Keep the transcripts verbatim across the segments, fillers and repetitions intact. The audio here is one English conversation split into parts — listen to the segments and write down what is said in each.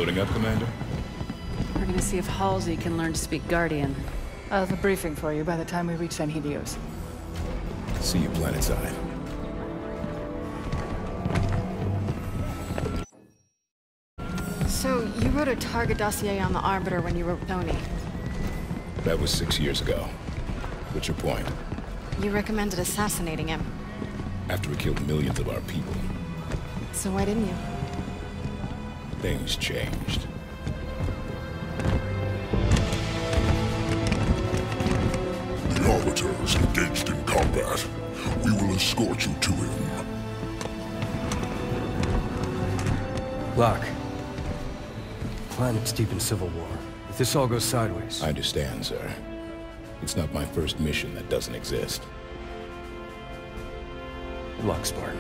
Loading up, Commander? We're gonna see if Halsey can learn to speak Guardian. I'll have a briefing for you by the time we reach San Helios. See you, Planetside. So, you wrote a target dossier on the Arbiter when you were with Tony. That was six years ago. What's your point? You recommended assassinating him. After he killed millions of our people. So why didn't you? Things changed. The Arbiter is engaged in combat. We will escort you to him. Locke. Planet's deep in civil war. If this all goes sideways... I understand, sir. It's not my first mission that doesn't exist. Good luck, Spartan.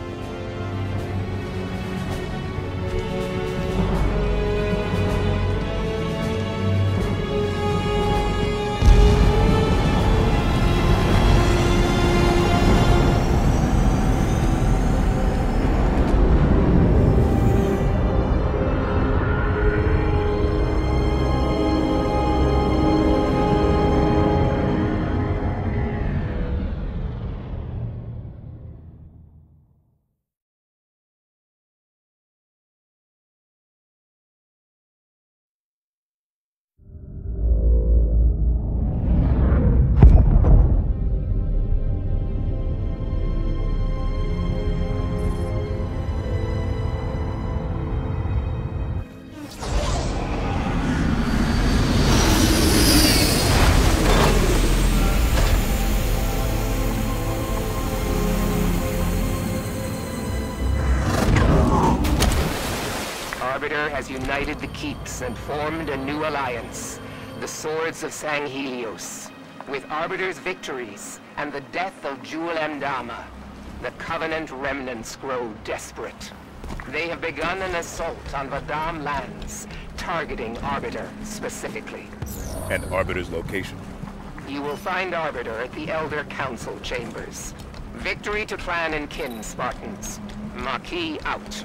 Arbiter has united the Keeps and formed a new alliance, the Swords of San Helios. With Arbiter's victories and the death of Jul Mdama, the Covenant remnants grow desperate. They have begun an assault on Vadam lands, targeting Arbiter specifically. And Arbiter's location? You will find Arbiter at the Elder Council chambers. Victory to Clan and Kin, Spartans. Maquis out.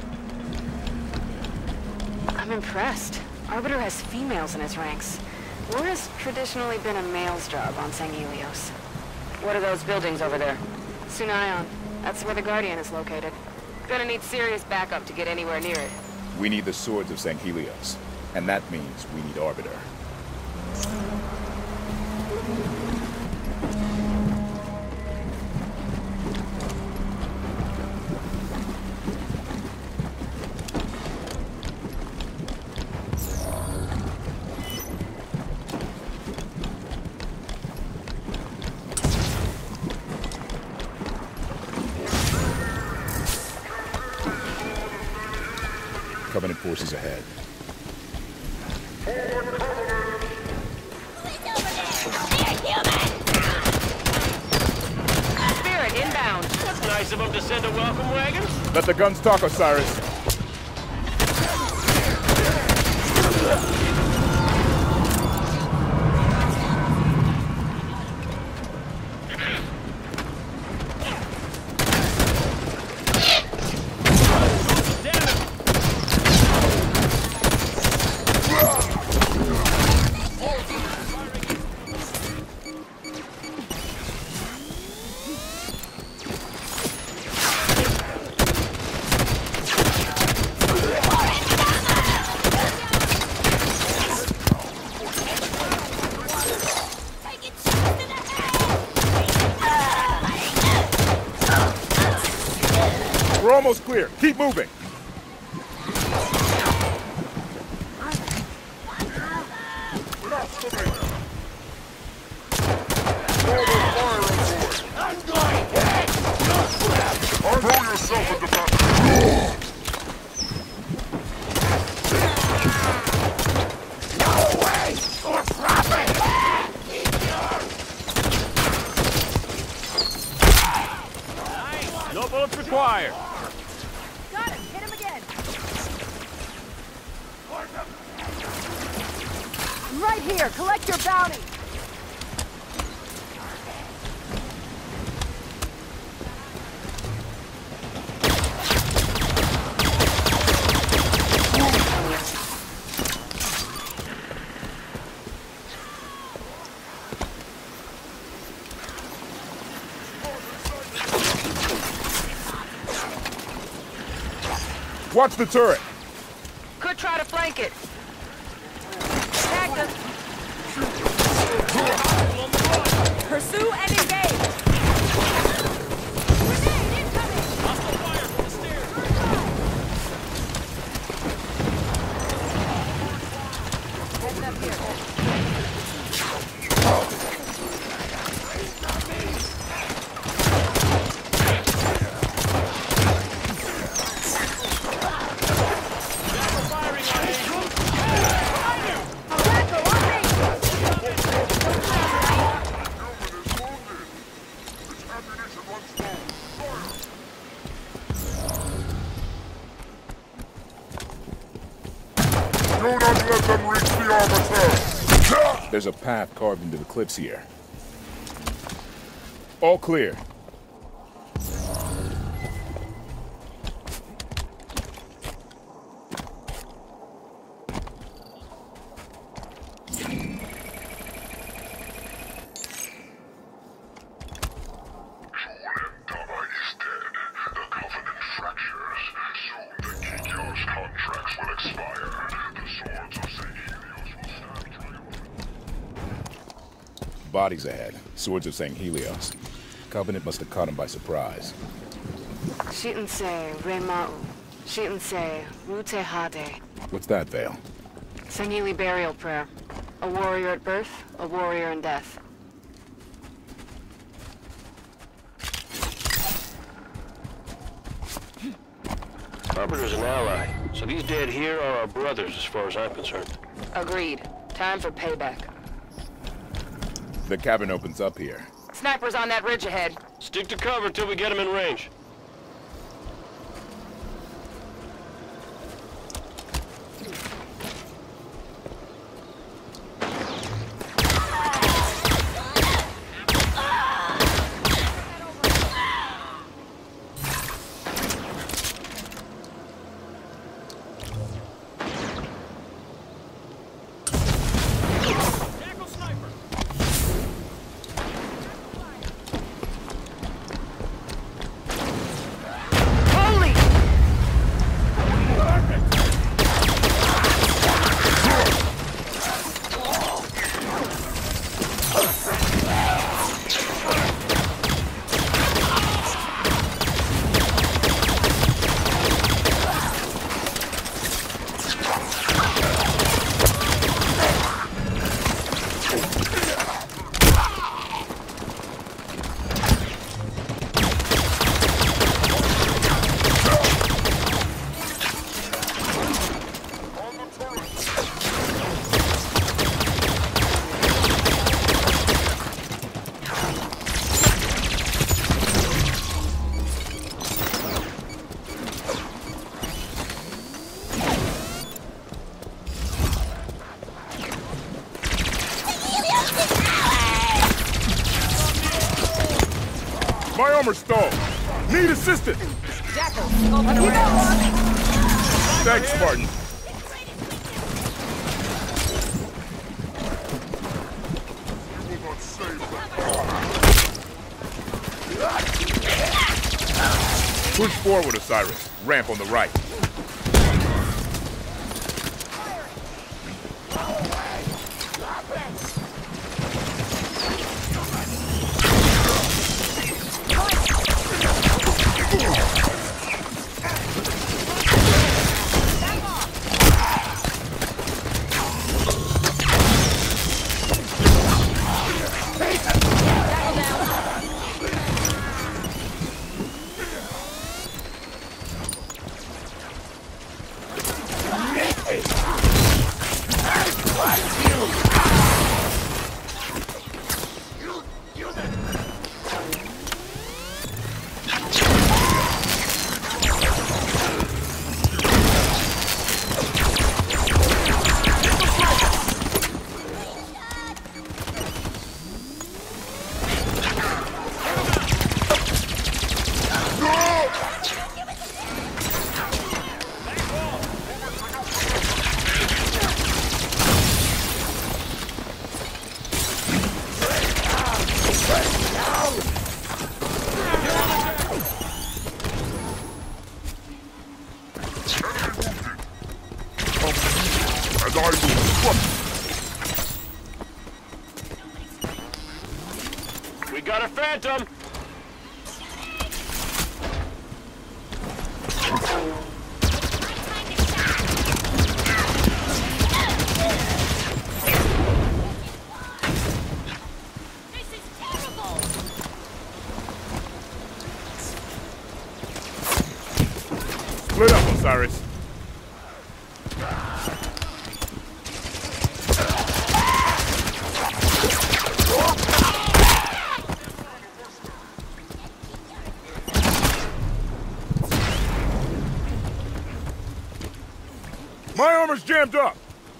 I'm impressed. Arbiter has females in his ranks. War has traditionally been a male's job on San Helios. What are those buildings over there? Sunion. That's where the Guardian is located. Gonna need serious backup to get anywhere near it. We need the Swords of San Helios. And that means we need Arbiter. Covenant forces ahead. Spirit inbound. That's nice of them to send a welcome wagon. Let the guns talk, Osiris. We're almost clear. Keep moving. Throw yourself at the back. No bullets required. Got him! Hit him again! Right here! Collect your bounty! Watch the turret. Could try to flank it. Tagged us. Pursue and engage! Grenade incoming! Hostile fire from the stairs. Heads up here. Do not let them reach the Arbiter! There's a path carved into the cliffs here. All clear. Bodies ahead. Swords of Saint Helios. Covenant must have caught him by surprise. Shi'unsei Rema'u. Shi'unsei Rute Hade. What's that, Vale? Sangheili burial prayer. A warrior at birth, a warrior in death. Arbiter's an ally, so these dead here are our brothers as far as I'm concerned. Agreed. Time for payback. The cavern opens up here. Snipers on that ridge ahead. Stick to cover till we get them in range. My armor stalled. Need assistance. Jackal, open a Thanks, Spartan. You will not save them. Push forward, Osiris. Ramp on the right. as I will crush. We got a Phantom! Split up, Osiris. My armor's jammed up!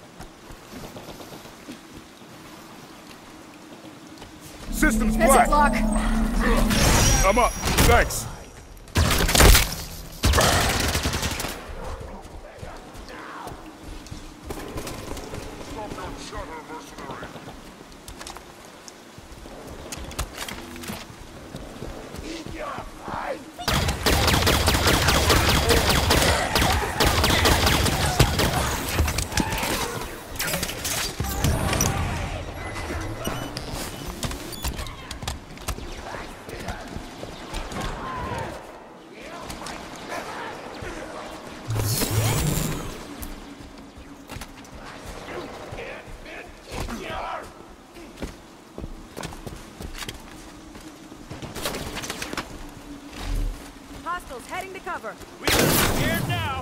System's That's black! it, Locke. I'm up. Thanks. Hostiles heading to cover. We are scared now!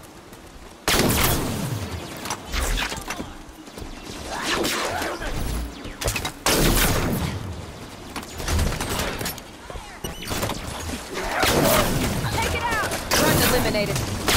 Take it out! Run eliminated.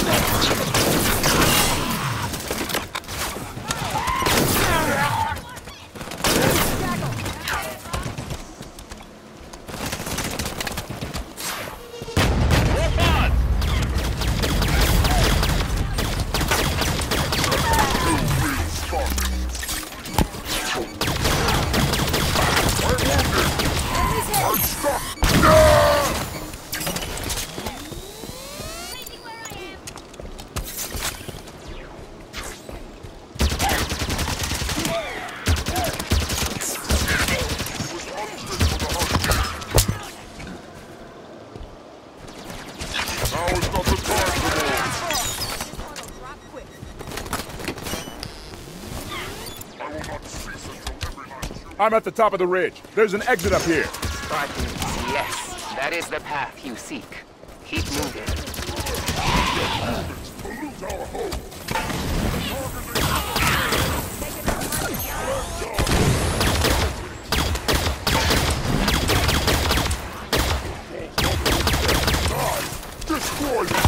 I'm at the top of the ridge. There's an exit up here. Spartans, yes. That is the path you seek. Keep moving. destroy them!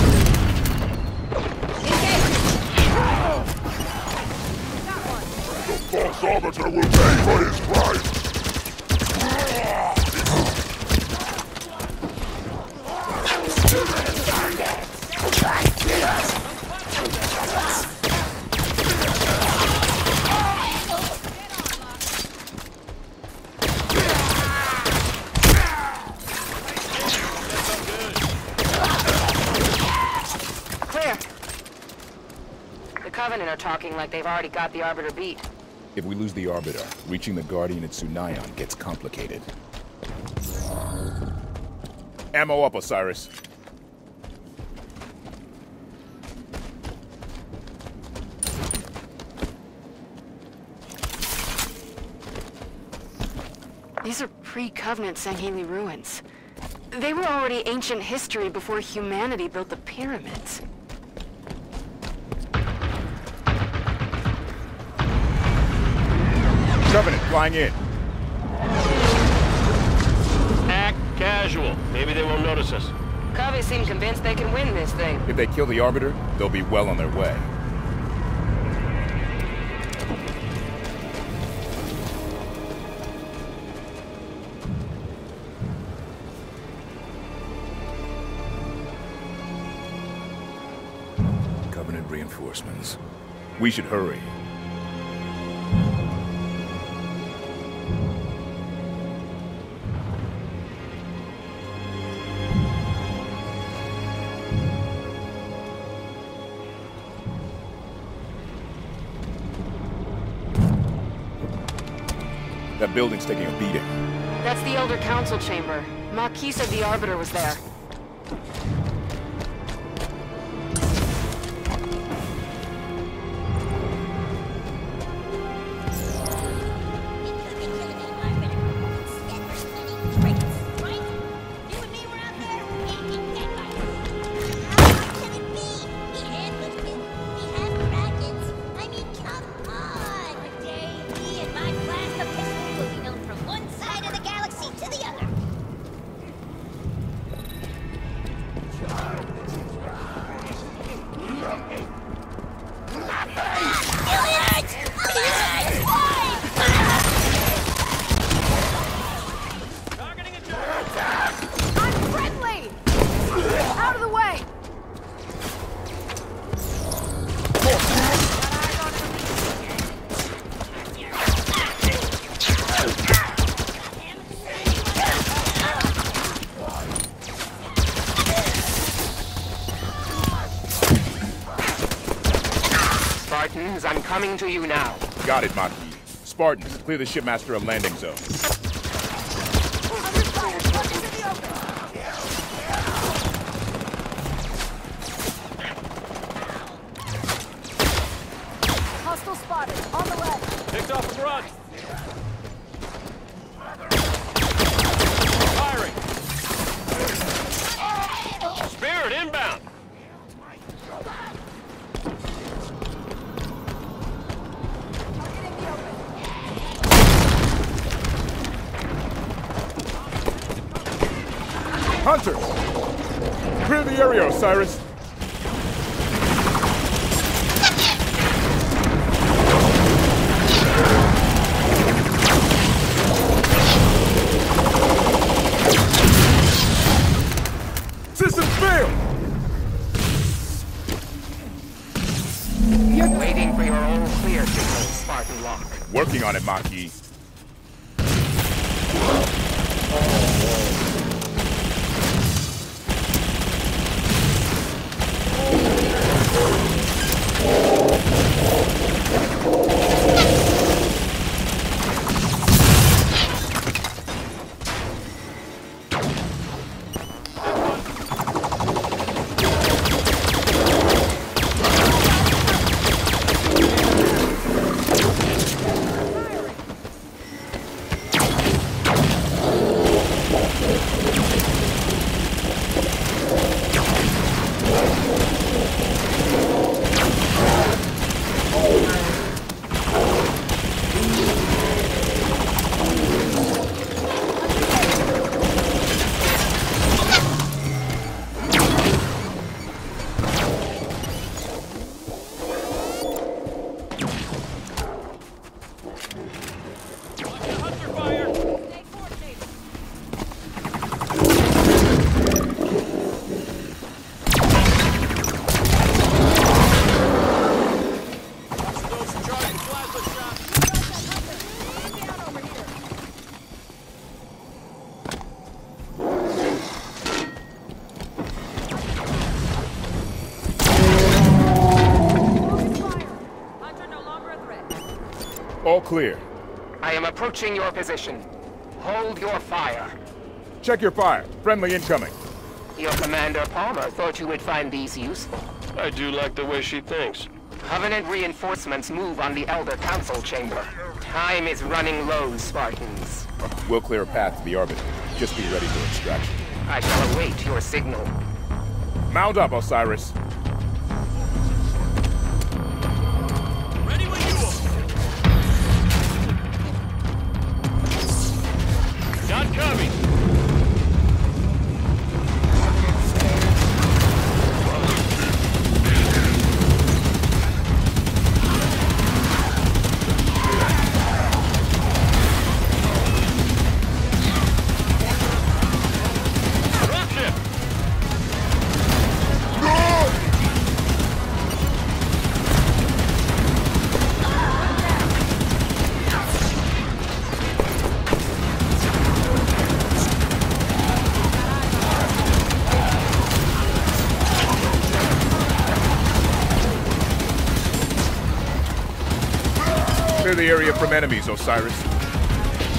The false arbiter will pay for his price! Covenant are talking like they've already got the Arbiter beat. If we lose the Arbiter, reaching the Guardian at Sunayon gets complicated. Ammo up, Osiris. These are pre-Covenant Sangheli ruins. They were already ancient history before humanity built the pyramids. Covenant flying in. Act casual. Maybe they won't notice us. Covey seem convinced they can win this thing. If they kill the Arbiter, they'll be well on their way. Covenant reinforcements. We should hurry. That building's taking a beating. That's the Elder Council chamber. Maquis said the Arbiter was there. Spartans, I'm coming to you now. Got it, Maquis. Spartans, clear the shipmaster a landing zone. Hostile spotted. On the left. Picked off the front. Firing. Spirit inbound. Hunters! Clear the area, Osiris! Systems failed! Waiting for your all clear signal, Spartan Locke. Working on it, Maquis. All clear. I am approaching your position. Hold your fire. Check your fire. Friendly incoming. Your Commander Palmer thought you would find these useful. I do like the way she thinks. Covenant reinforcements move on the Elder Council chamber. Time is running low, Spartans. We'll clear a path to the Arbiter. Just be ready for extraction. I shall await your signal. Mount up, Osiris. Ready when you are. Not coming. Clear the area from enemies, Osiris.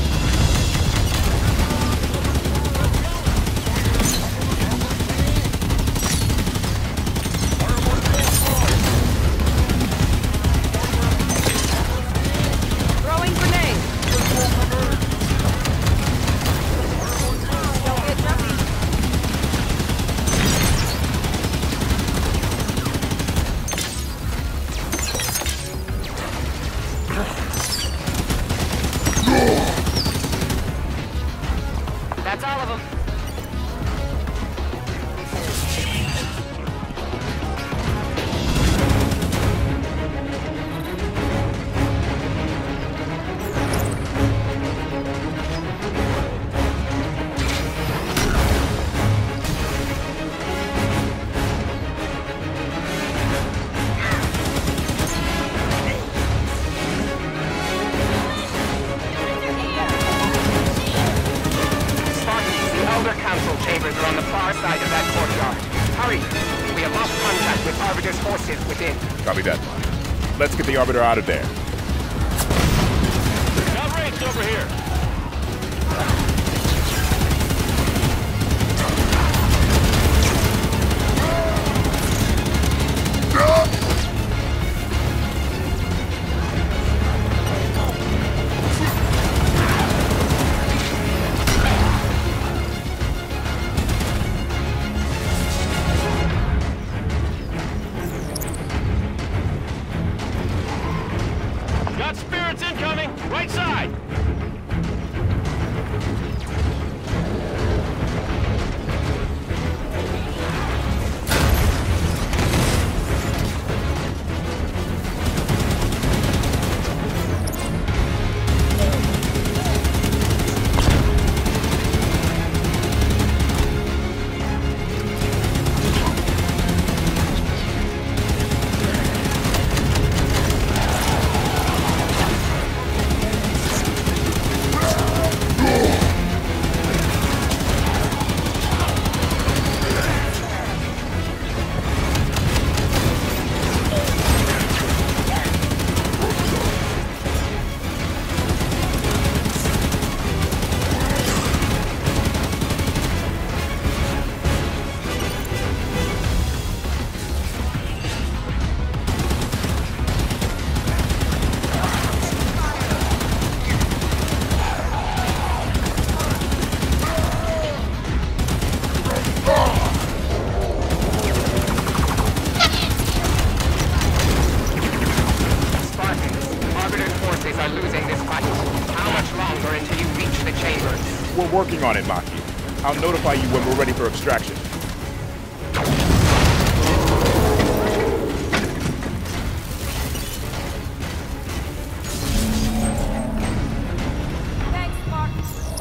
forces within. Copy that. Let's get the Arbiter out of there. Got ranks over here. Got spirits incoming! Right side! are losing this fight. How much longer until you reach the chambers? We're working on it, Maki. I'll notify you when we're ready for extraction. Thanks, Mark.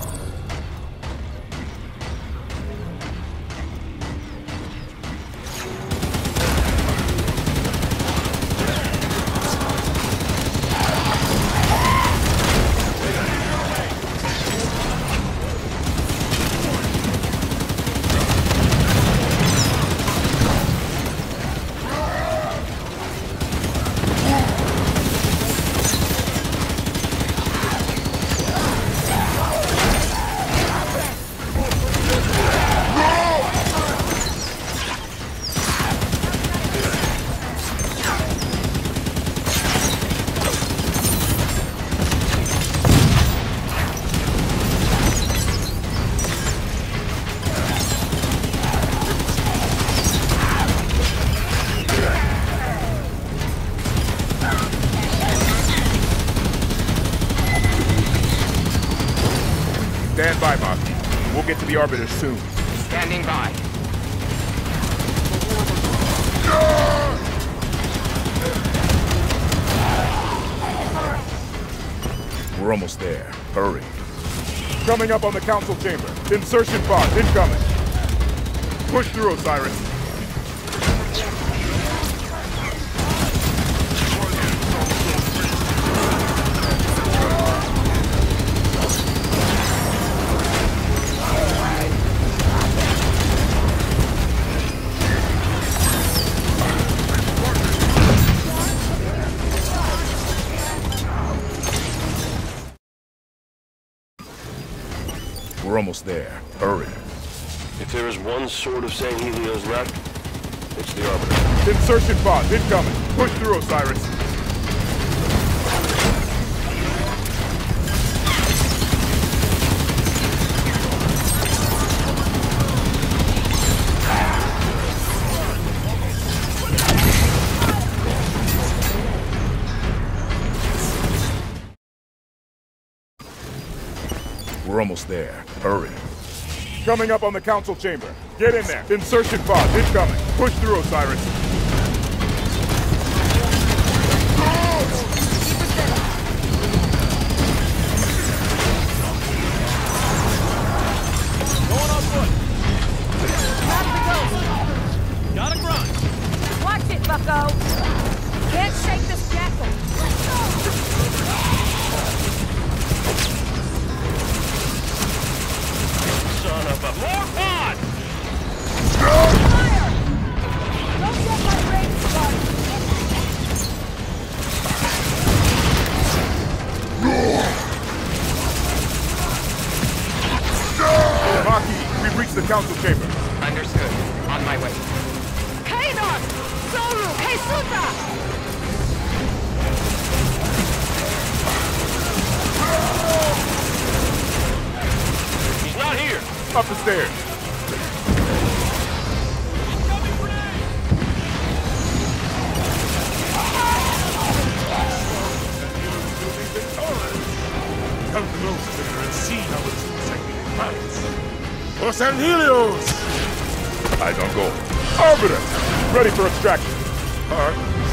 Stand by, Maki. We'll get to the Arbiter soon. Standing by. We're almost there. Hurry. Coming up on the Council Chamber. Insertion pod incoming. Push through, Osiris. We're almost there. Hurry. If there is one sword of Sang Helios left, it's the Arbiter. Insertion pod incoming. Push through, Osiris. We're almost there. Hurry. Coming up on the Council Chamber. Get in there. Insertion pod incoming. Push through, Osiris. Going on foot. Grab the ghost. Got a grunt. Watch it, bucko. Can't shake this jackal. Son of a more pod! Fire! Don't get my range spotted. council chamber. Understood. On my way. Kaidon! Zoru! Keisuta! He's not here! Up the stairs. Come closer and see how it's second fights. For San Helios! Eyes on goal. Arbiter! Ready for extraction. Alright.